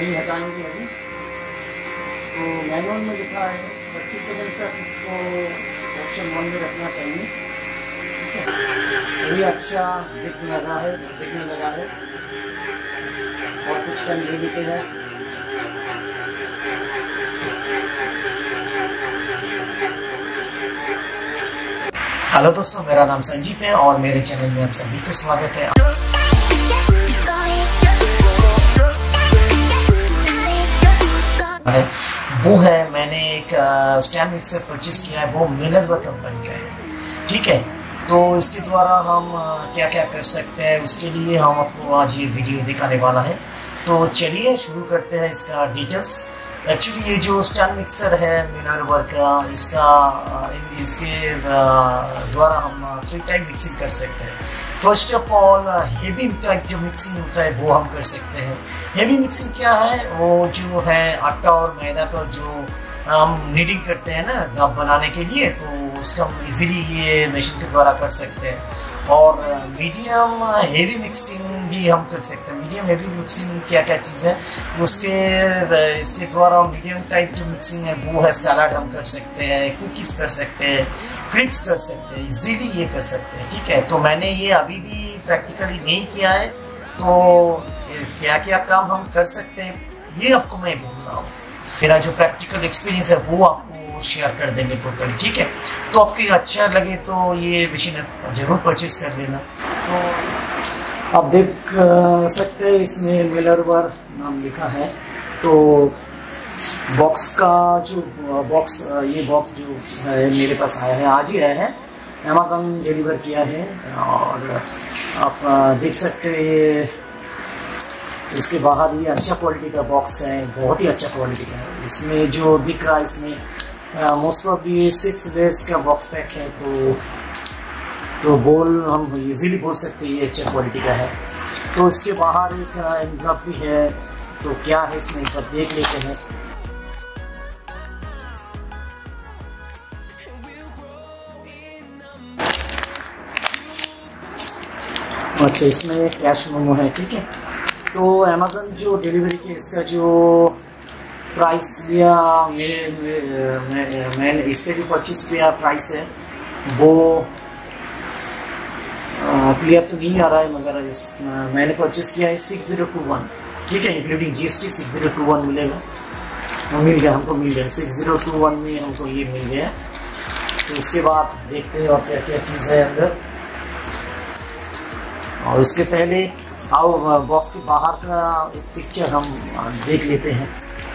नहीं हटाएंगे अभी। तो मैनुअल में लिखा है 37 तक इसको ऑप्शन 1 में रखना चाहिए। ठीक है, ये अच्छा दिखने लगा है और कुछ करने लिखे है। हेलो दोस्तों, मेरा नाम संजीव है और मेरे चैनल में आप सभी को स्वागत है। वो है, मैंने एक स्टैंड मिक्सर परचेज किया है, वो मिलरवर्क कंपनी का है। ठीक है, तो इसके द्वारा हम क्या क्या कर सकते हैं उसके लिए हम आपको आज ये वीडियो दिखाने वाला है। तो चलिए शुरू करते हैं इसका डिटेल्स। एक्चुअली ये जो स्टैंड मिक्सर है मिलरवर्क का, इसके द्वारा हम 3 टाइप मिक्सिंग कर सकते हैं। First of all heavy type जो मिक्सिंग होता है वो हम कर सकते हैं। हेवी मिक्सिंग क्या है? वो जो है आटा और मैदा का जो हम नीडिंग करते हैं ना डब बनाने के लिए, तो उसका हम इजीली ये मशीन के द्वारा कर सकते हैं। और मीडियम हेवी मिक्सिंग भी हम कर सकते हैं। मीडियम हेवी मिक्सिंग क्या क्या चीज़ है इसके द्वारा मीडियम टाइप जो मिक्सिंग है वो है सलाद हम कर सकते हैं, कुकीज कर सकते हैं, क्रिप्स कर सकते हैं, इजीली ये कर सकते हैं। ठीक है, तो मैंने ये अभी भी प्रैक्टिकली नहीं किया है, तो क्या क्या काम हम कर सकते हैं ये आपको मैं बोल रहा हूँ। मेरा जो प्रैक्टिकल एक्सपीरियंस है वो आपको शेयर कर देंगे टोटली। ठीक है, तो आपको अच्छा लगे तो ये मशीन जरूर परचेज कर लेना। तो आप देख सकते हैं इसमें मिलरवर्क नाम लिखा है। तो बॉक्स का जो ये बॉक्स जो है मेरे पास आया है, आज ही आया है, अमेज़न डिलीवर किया है। और आप देख सकते हैं ये इसके बाहर ये अच्छा क्वालिटी का बॉक्स है, बहुत ही अच्छा क्वालिटी का है। इसमें जो दिख रहा है इसमें मोस्ट ऑफ ये 6 लेयर्स का बॉक्स पैक है। तो हम इजीली बोल सकते हैं ये अच्छा क्वालिटी का है। तो इसके बाहर एक एनवलप भी है, तो क्या है इसमें एक बार देख लेते हैं। अच्छा, इसमें कैश मेमो है। ठीक है, तो अमेज़न जो डिलीवरी के इसका जो प्राइस लिया मैंने इसके जो परचेज किया प्राइस है वो क्लियर तो नहीं आ रहा है, मगर मैंने परचेज किया है 6021। ठीक है, इंक्लूडिंग GST 6021 मिलेगा, मिल गया 6021 में हमको ये मिल गया। तो इसके बाद देखते हैं और क्या क्या चीज़ है अंदर। और उसके पहले आओ बॉक्स के बाहर का एक पिक्चर हम देख लेते हैं।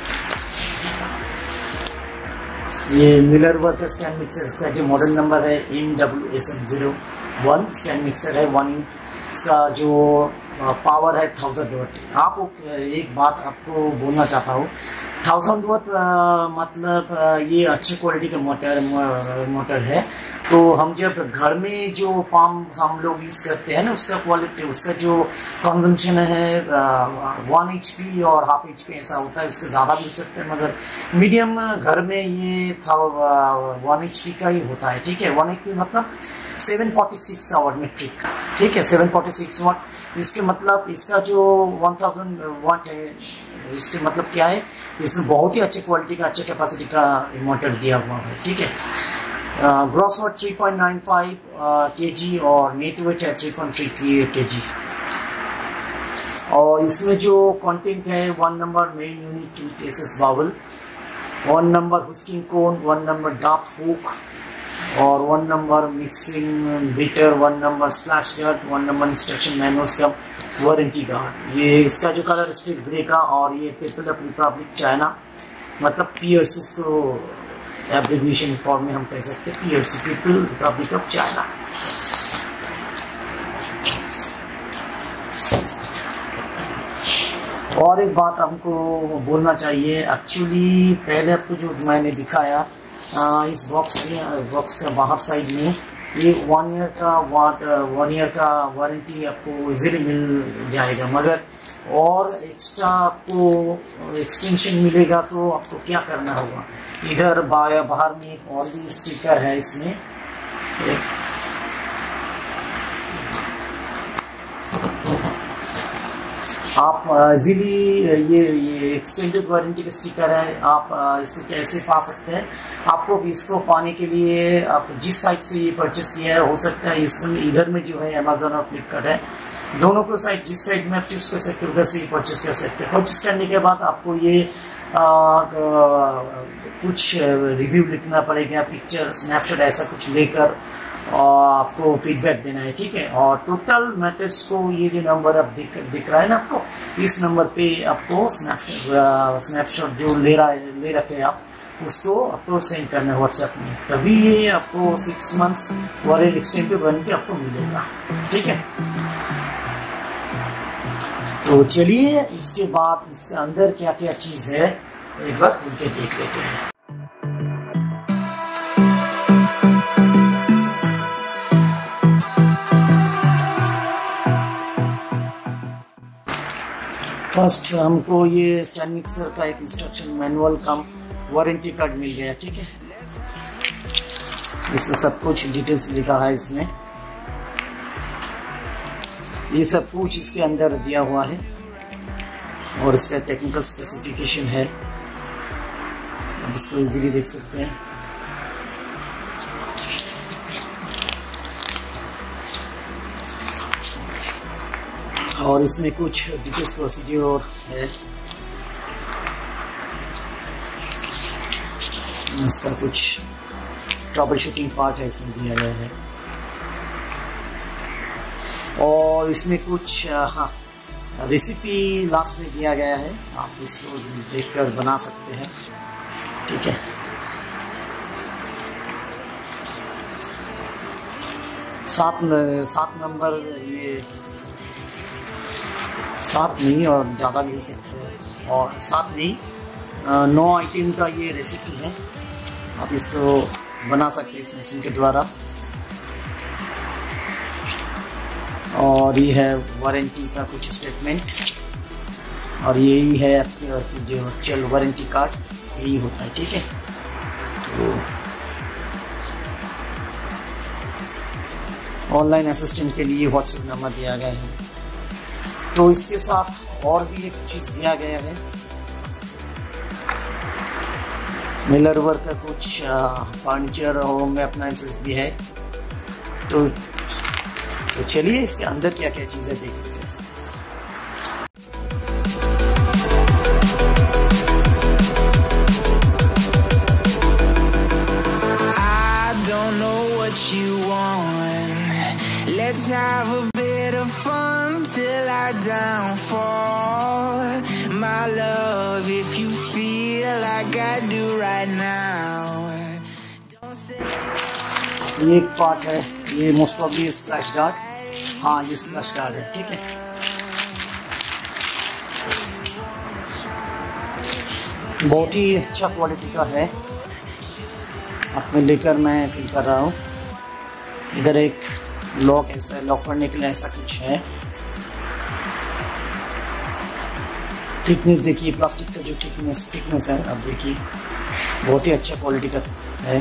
ये मिलरवर्क स्टैंड मिक्सर, इसका जो मॉडल नंबर है MWSM01 स्टैंड मिक्सर है 1। इसका जो पावर है 1000 वाट। आपको एक बात आपको बोलना चाहता हूँ, 1000 वाट मतलब ये अच्छी क्वालिटी का मोटर है। तो हम जब घर में जो पंप हम लोग यूज करते हैं ना, उसका क्वालिटी, उसका जो कंजम्पशन है 1 HP और ½ HP ऐसा होता है। उसके ज़्यादा भी हो सकते हैं, मगर मीडियम घर में ये 1 HP का ही होता है। ठीक है, 1 HP मतलब 746 आवर मेट्रिक। ठीक है, 746 वाट। इसके मतलब इसका जो 1000 वाट है, इसके मतलब क्या है, इसमें बहुत ही अच्छी क्वालिटी का, अच्छे कैपेसिटी का मोटर दिया हुआ है। ठीक है, ग्रॉस वेट 3.95 kg और नेट वेट है 3.3 kg। और इसमें जो कंटेंट है 1 number main unit, 2 cases bowl, 1 number whisking cone, 1 number dark hook और 1 number mixing beater, 1 number splash guard, 1 number instruction manuals का वारंटी गार्ड। ये इसका जो कलर स्टिक ग्रे का, और ये पीपल ऑफ रिपब्लिक चाइना, मतलब PRC को एब्रिविएशन फॉर्म में हम कह सकते हैं, PRC people republic of China. और एक बात हमको बोलना चाहिए, एक्चुअली पहले आपको जो मैंने दिखाया इस बॉक्स का बाहर साइड में ये 1 ईयर का वारंटी आपको इजीली मिल जाएगा, मगर और एक्स्ट्रा आपको एक्सटेंशन मिलेगा। तो आपको क्या करना होगा, इधर बाहर में एक और भी स्टिकर है इसमें, आप इजीली ये एक्सटेंडेड वारंटी का स्टिकर है, आप इसको कैसे पा सकते हैं? आपको इसको पाने के लिए आप जिस साइट से ये परचेस किया है, हो सकता है इसमें इधर में जो है अमेजोन और फ्लिपकार्ट है, दोनों को साइट जिस साइट में आप चूज कर सकते हो उधर से परचेस कर सकते हैं। परचेस करने के बाद आपको ये कुछ रिव्यू लिखना पड़ेगा, पिक्चर स्नैपशॉट ऐसा कुछ लेकर, और आपको फीडबैक देना है, ठीक है। और टोटल मेथड्स को ये जो नंबर अब दिख रहा है ना आपको, इस नंबर पे आपको स्नैपशॉट जो ले रखे हैं आप, उसको आपको सेंड करना है व्हाट्सएप में, तभी ये आपको 6 मंथ्स वारंटी एक्सटेंडेड वारंटी आपको मिलेगा, ठीक है। तो चलिए इसके बाद इसके अंदर क्या क्या चीज है एक बार खुल के देख लेते हैं। फर्स्ट हमको ये स्टैंड मिक्सर का एक instruction manual cum warranty card मिल गया, ठीक है। इसमें सब कुछ डिटेल्स लिखा है, इसमें ये सब कुछ इसके अंदर दिया हुआ है, और इसका टेक्निकल स्पेसिफिकेशन है, आप इसको इजीली देख सकते हैं। और इसमें कुछ डिटेल्स प्रोसीड्योर है, इसका कुछ ट्रबल शूटिंग पार्ट है इसमें दिया गया है, और इसमें कुछ रेसिपी लास्ट में दिया गया है, आप इसको देखकर बना सकते हैं, ठीक है। सात नंबर, ये 7 नहीं और ज़्यादा भी हो सकते हैं, और 7 नहीं 9 आइटम का ये रेसिपी है, आप इसको बना सकते हैं इस मशीन के द्वारा। और ये है वारंटी का कुछ स्टेटमेंट, और यही है आपकी जो चल वारंटी कार्ड, यही होता है, ठीक है। तो ऑनलाइन असिस्टेंट के लिए व्हाट्सएप नंबर दिया गया है। तो इसके साथ और भी एक चीज दिया गया है, मिलर वर्क का कुछ फर्नीचर होम में अप्लायंसेस भी है। तो चलिए इसके अंदर क्या क्या चीजें देख लेते हैं। Let's have a bit of fun till our downfall, my love, if you feel like I do right now. ये एक पार्ट है, ये मोस्ट प्रॉब्ली स्प्लैश गार्ड, हाँ ये स्प्लैश गार्ड है, ठीक है। बहुत ही अच्छा क्वालिटी का है, अपने लेकर मैं फील कर रहा हूँ। इधर एक लॉक, ऐसा लॉक करने के लिए ऐसा कुछ है। थिकनेस देखिए, प्लास्टिक का जो थिकनेस है, अब देखिए बहुत ही अच्छा क्वालिटी का है।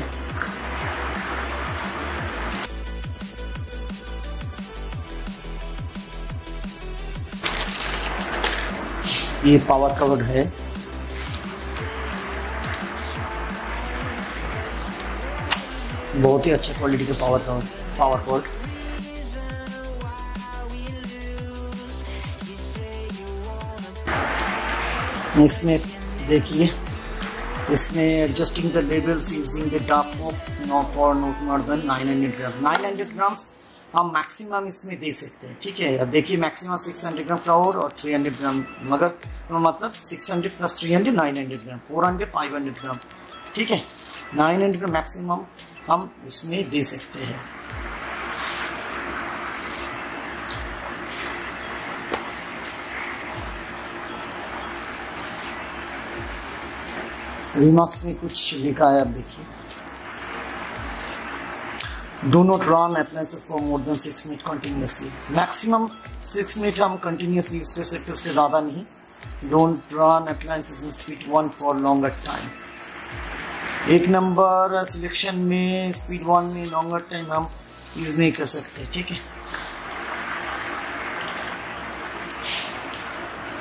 ये पावर कवर्ड है, बहुत ही अच्छा क्वालिटी का पावर कवर्ड। इसमें देखिए, इसमें adjusting the labels using the dark fork not for not more than 900 gram. 900 grams हम मैक्सिमम इसमें दे सकते हैं, ठीक है। अब देखिए मैक्सिमम 600 ग्राम फ्लावर और 300 ग्राम, मगर मतलब 600 प्लस 300 900 ग्राम, 400 500 ग्राम, ठीक है। 900 ग्राम मैक्सिमम हम इसमें दे सकते हैं। रिमार्क्स में कुछ लिखा है, अब देखिए, do not run appliances for more than 6 minute continuously. Maximum 6 minute हम कंटिन्यूसली यूज कर सकते हैं, उसके ज़्यादा नहीं। Don't run appliances in speed 1 for longer time. 1 number selection में स्पीड 1 में लॉन्गर टाइम हम यूज नहीं कर सकते, ठीक है।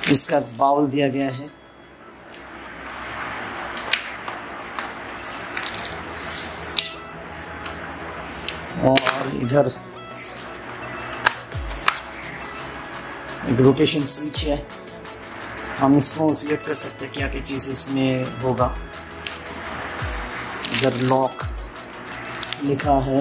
इसका बाउल दिया गया है। और इधर एक रोटेशन स्विच है, हम इसको सिलेक्ट कर सकते हैं क्या क्या चीज़ इसमें होगा। इधर लॉक लिखा है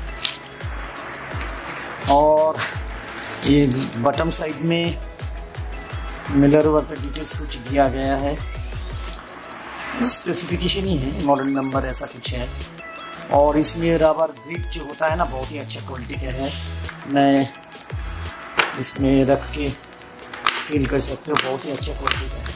और ये बटन साइड में मिलर वर्क का डिटेल्स कुछ दिया गया है, स्पेसिफिकेशन ही है, मॉडल नंबर ऐसा कुछ है। और इसमें रबर ग्रिप जो होता है ना, बहुत ही अच्छा क्वालिटी का है। मैं इसमें रख के फील कर सकते हो, बहुत ही अच्छा क्वालिटी का है।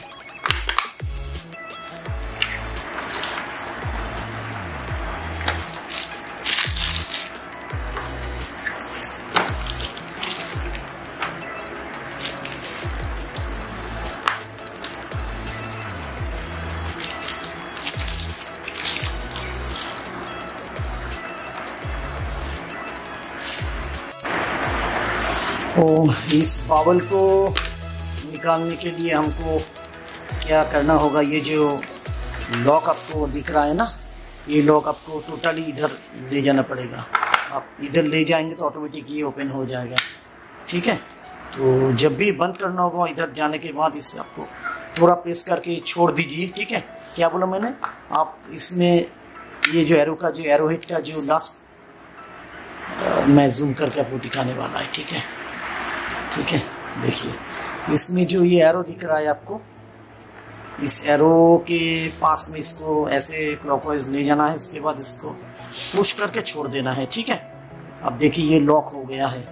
तो इस बावल को निकालने के लिए हमको क्या करना होगा, ये जो लॉक आपको दिख रहा है ना, ये लॉक आपको टोटली इधर ले जाना पड़ेगा। आप इधर ले जाएंगे तो ऑटोमेटिक ये ओपन हो जाएगा, ठीक है। तो जब भी बंद करना होगा इधर जाने के बाद इससे आपको थोड़ा प्रेस करके छोड़ दीजिए, ठीक है। क्या बोला मैंने, आप इसमें ये जो एरो का जो एरो हेड का जो लास्ट मैं जूम करके आपको दिखाने वाला है, ठीक है। ठीक है, देखिए इसमें जो ये एरो दिख रहा है आपको, इस एरो के पास में इसको ऐसे क्लॉकवाइज ले जाना है, उसके बाद इसको पुश करके छोड़ देना है, ठीक है। अब देखिए ये लॉक हो गया है,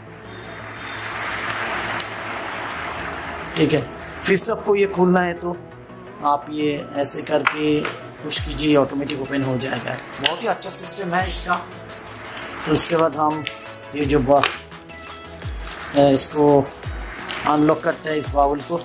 ठीक है। फिर सबको ये खोलना है तो आप ये ऐसे करके पुश कीजिए, ऑटोमेटिक ओपन हो जाएगा। बहुत ही अच्छा सिस्टम है इसका। तो इसके बाद हम ये जो इसको अनलॉक करते हैं इस बाउल को।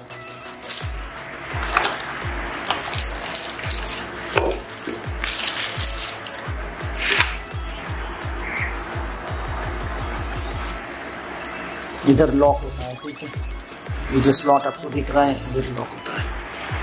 इधर लॉक होता है, ठीक है। ये जो स्लॉट आपको दिख रहा है इधर लॉक होता है।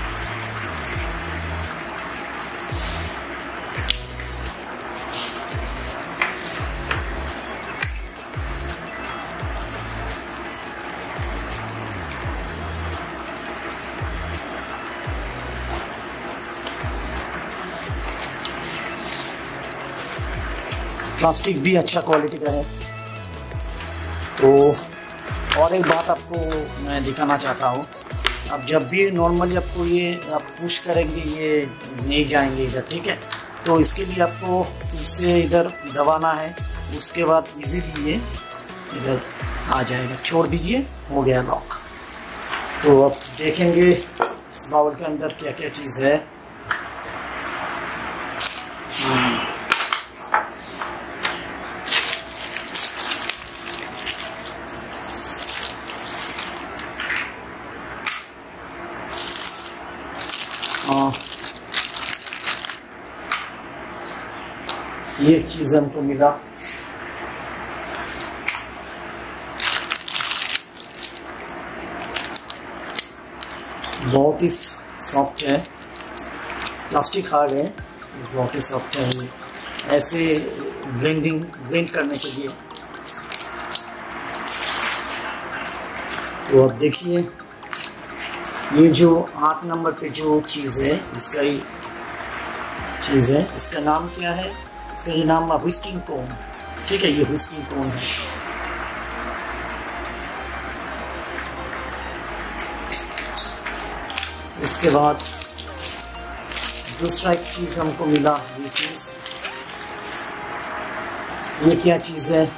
प्लास्टिक भी अच्छा क्वालिटी का है। तो और एक बात आपको मैं दिखाना चाहता हूँ, अब जब भी नॉर्मली आपको ये आप पुश करेंगे ये नहीं जाएंगे इधर, ठीक है। तो इसके लिए आपको इससे इधर दबाना है, उसके बाद इजीली ये इधर आ जाएगा। छोड़ दीजिए, हो गया लॉक। तो अब देखेंगे इस बाउल के अंदर क्या क्या चीज़ है। ये चीज हमको मिला, बहुत ही सॉफ्ट है, प्लास्टिक हार्ड है, बहुत ही सॉफ्ट है। ये ऐसे ब्लेंड करने के लिए। तो अब देखिए ये जो 8 नंबर पे जो चीज़ है, इसका ही चीज़ है, इसका नाम क्या है, इसका ये नाम व्हिस्किंग कोन, ठीक है। ये व्हिस्किंग कोन है। इसके बाद दूसरा एक चीज़ हमको मिला, ये चीज़, ये क्या चीज़ है,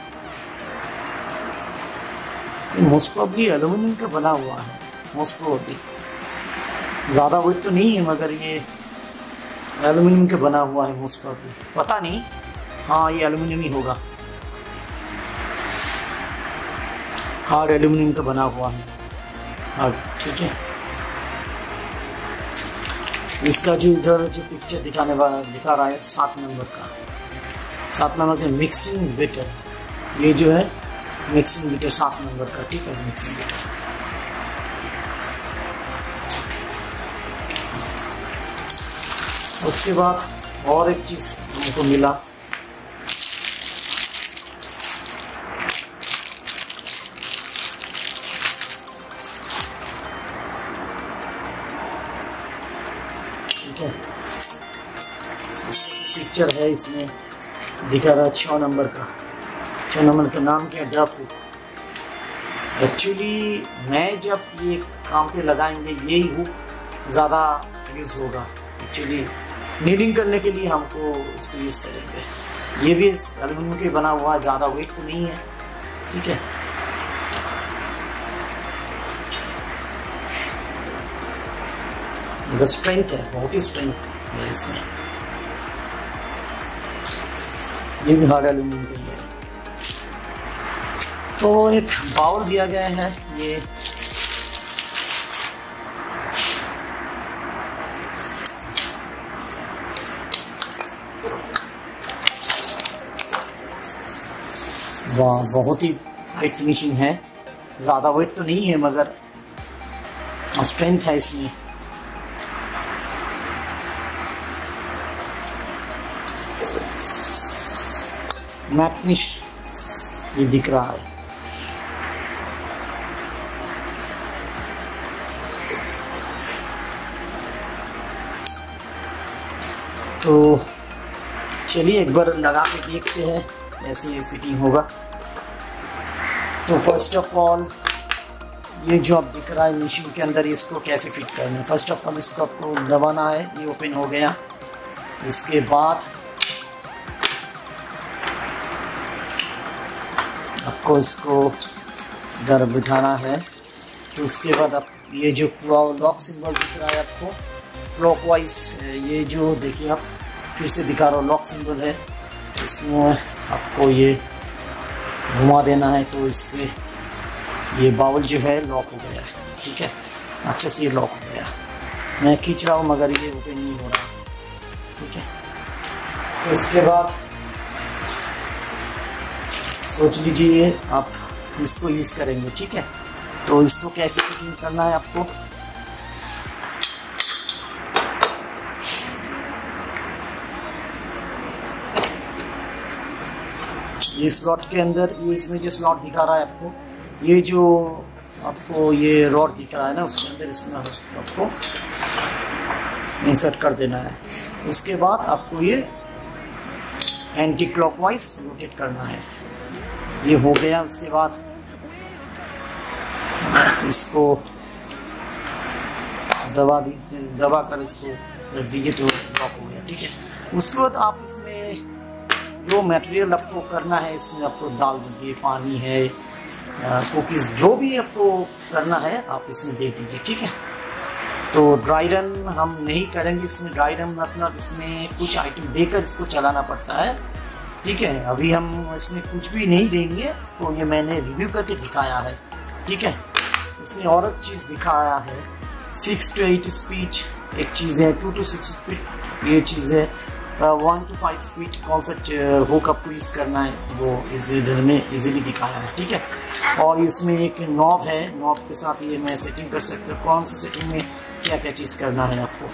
मोस्ट प्रोबेबली एल्यूमिनियम का बना हुआ है, मोस्ट प्रोबेबली। ज़्यादा वेट तो नहीं है मगर ये एल्यूमिनियम का बना हुआ है मोस्ट प्रोबेबली, पता नहीं। हाँ ये एल्यूमिनियम ही होगा, हार्ड एल्यूमिनियम का बना हुआ है, हार्ड, ठीक है। इसका जो इधर जो पिक्चर दिखा रहा है 7 नंबर का, 7 नंबर का मिक्सिंग बिटर, ये जो है मिक्सिंग बिटर 7 नंबर का, ठीक है, मिक्सिंग बिटर। उसके बाद और एक चीज हमको मिला, ठीक है, पिक्चर है इसमें दिखा रहा 6 नंबर का। 6 नंबर का नाम क्या है, डफ हुक। एक्चुअली मैं जब ये काम पे लगाएंगे यही हुक ज़्यादा यूज़ होगा। एक्चुअली नीडिंग करने के लिए हमको इसको यूज़ करेंगे। ये भी एल्युमिनियम के बना हुआ है, ज़्यादा वेट तो नहीं है, ठीक है। मगर स्ट्रेंथ है, बहुत ही स्ट्रेंथ है इसमें। ये भी हार्ड एल्युमिनियम का ही है। तो एक बाउल दिया गया है, ये वाह, बहुत ही टाइट फिनिशिंग है। ज़्यादा वेट तो नहीं है मगर स्ट्रेंथ है इसमें। मैट फिनिश ये दिख रहा है। तो चलिए एक बार लगा के देखते हैं कैसे ये फिटिंग होगा। तो फर्स्ट ऑफ ऑल ये जो आप दिख रहा है मशीन के अंदर, इसको कैसे फिट करना है। फर्स्ट ऑफ ऑल इसको आपको दबाना है, ये ओपन हो गया। इसके बाद आपको इसको इधर बिठाना है। तो उसके बाद आप ये जो लॉक सिंबल दिख रहा है आपको क्लॉकवाइज, ये जो देखिए आप फिर से दिखा रहा हूँ, लॉक सिंबल है, इसमें आपको ये घुमा देना है। तो इसके ये बाउल जो है लॉक हो गया है, ठीक है, अच्छे से ये लॉक हो गया। मैं खींच रहा हूँ मगर ये ओपन नहीं हो रहा, ठीक है। तो इसके बाद सोच लीजिए आप इसको यूज़ करेंगे, ठीक है। तो इसको कैसे फिटिंग करना है आपको, ये स्लॉट के अंदर, ये इसमें जो स्लॉट दिखा रहा है आपको, ये जो आपको ये रॉड दिख रहा है ना, उसके अंदर इसमें आपको इंसर्ट कर देना है। उसके बाद आपको ये एंटी क्लॉकवाइज रोटेट करना है। ये हो गया। उसके बाद इसको दबा कर इसको रख दीजिए तो लॉक हो गया, ठीक है। उसके बाद आप इसमें जो मटेरियल आपको करना है इसमें आपको डाल दीजिए, पानी है, कुकीज, जो भी आपको करना है आप इसमें दे दीजिए, ठीक है। तो ड्राई रन हम नहीं करेंगे इसमें। ड्राई रन मतलब इसमें कुछ आइटम देकर इसको चलाना पड़ता है, ठीक है। अभी हम इसमें कुछ भी नहीं देंगे, तो ये मैंने रिव्यू करके दिखाया है, ठीक है। इसमें और एक चीज़ दिखाया है, 6 to 8 स्पीड एक चीज़ है, 2 to 6 स्पीड ये चीज़ है, 1 to 5 स्पीड कौन सा हुक आपको यूज़ करना है वो इस इधर में इजीली दिखाया है, ठीक है। और इसमें एक नॉब है, नॉब के साथ ये मैं सेटिंग कर सकता हूँ कौन सी सेटिंग में क्या क्या चीज़ करना है आपको।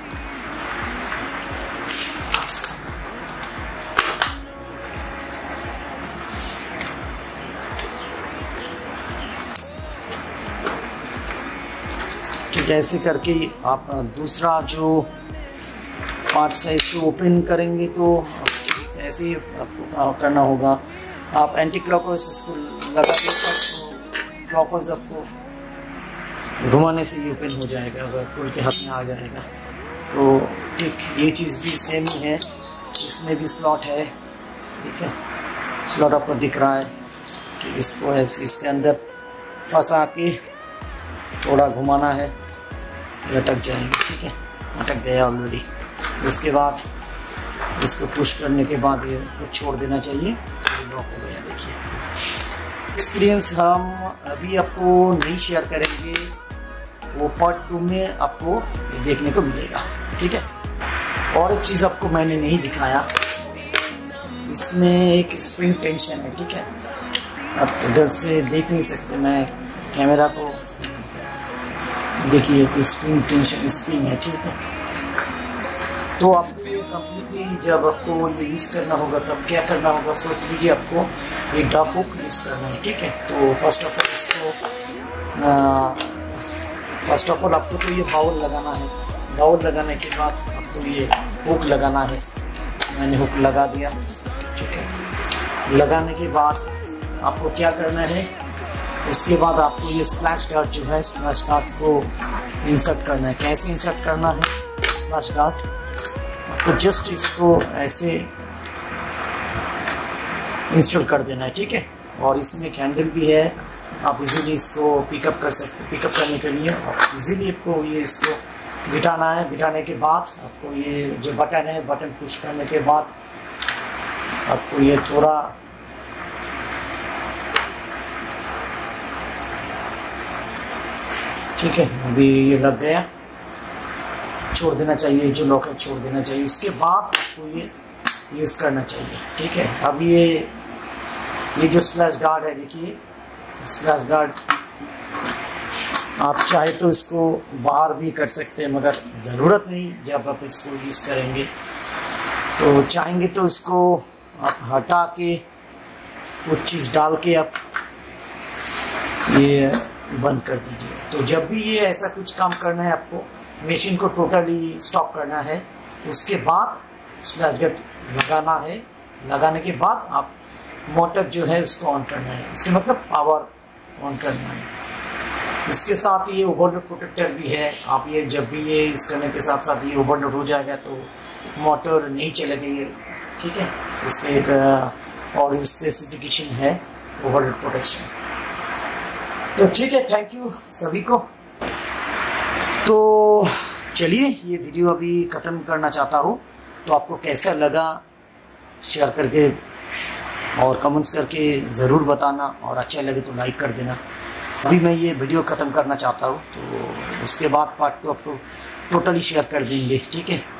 ठीक है, ऐसे करके आप दूसरा जो पार्ट्स है इसको ओपन करेंगे तो ऐसे ही आपको करना होगा। आप एंटी क्लॉकवाइज इसको लगा देकर तो क्लॉकवाइज आपको घुमाने से ये ओपन हो जाएगा, अगर खोल के हाथ में आ जाएगा। तो ठीक ये चीज़ भी सेम ही है, इसमें भी स्लॉट है, ठीक है। स्लॉट आपको दिख रहा है, तो इसको ऐसे इसके अंदर फंसा के थोड़ा घुमाना है, लटक जाएंगे, ठीक है। लटक गया ऑलरेडी। उसके बाद इसको पुश करने के बाद ये छोड़ देना चाहिए, लॉक हो गया। देखिए एक्सपीरियंस हम अभी आपको नहीं शेयर करेंगे, वो पार्ट 2 में आपको देखने को मिलेगा, ठीक है। और एक चीज़ आपको मैंने नहीं दिखाया, इसमें एक स्प्रिंग टेंशन है, ठीक है। आप इधर से देख नहीं सकते, मैं कैमरा को देखिए, स्प्रिंग टेंशन स्प्रिंग है, ठीक है। तो आपको ये कम्प्लीटली जब आपको यूज़ करना होगा तब क्या करना होगा, सोच लीजिए आपको ये डफ हुक यूज़ करना है, ठीक है। तो फर्स्ट ऑफ ऑल आपको तो ये बाउल लगाना है। बाउल लगाने के बाद आपको ये हुक लगाना है। मैंने हुक लगा दिया, ठीक है। लगाने के बाद आपको क्या करना है, उसके बाद आपको ये स्प्लैश गार्ड जो है, स्प्लैश गार्ड को इंसर्ट करना है। कैसे इंसर्ट करना है स्प्लैश गार्ड, आपको जस्ट इसको ऐसे इंस्टॉल कर देना है, ठीक है। और इसमें एक हैंडल भी है, आप इजीली इसको पिकअप कर सकते। पिकअप करने के लिए इजीली आपको ये इसको गिटाना है। गिटाने के बाद आपको ये जो बटन है, बटन पुश करने के बाद आपको ये थोड़ा ठीक है, अभी ये लग गया, छोड़ देना चाहिए, जो लॉक है छोड़ देना चाहिए। उसके बाद आपको ये यूज करना चाहिए, ठीक है। अब ये जो स्प्लैश गार्ड है, देखिए स्प्लैश गार्ड आप चाहे तो इसको बाहर भी कर सकते हैं, मगर ज़रूरत नहीं जब आप इसको यूज़ करेंगे। तो चाहेंगे तो इसको आप हटा के कुछ चीज़ डाल के आप ये बंद कर दीजिए। तो जब भी ये ऐसा कुछ काम करना है, आपको मशीन को टोटली स्टॉप करना है, उसके बाद स्प्लैश गार्ड लगाना है। लगाने के बाद आप मोटर जो है उसको ऑन करना है, इसके मतलब पावर ऑन करना है। इसके साथ ये ओवरलोड प्रोटेक्टर भी है। आप ये जब भी ये यूज करने के साथ साथ ये ओवरलोड हो जाएगा तो मोटर नहीं चलेगी, ठीक है। इसमें एक और स्पेसिफिकेशन है ओवरलोड प्रोटेक्शन। तो ठीक है, थैंक यू सभी को। तो चलिए ये वीडियो अभी खत्म करना चाहता हूँ। तो आपको कैसा लगा शेयर करके और कमेंट्स करके ज़रूर बताना, और अच्छा लगे तो लाइक कर देना। अभी मैं ये वीडियो ख़त्म करना चाहता हूँ, तो उसके बाद पार्ट 2 आपको टोटली शेयर कर देंगे, ठीक है।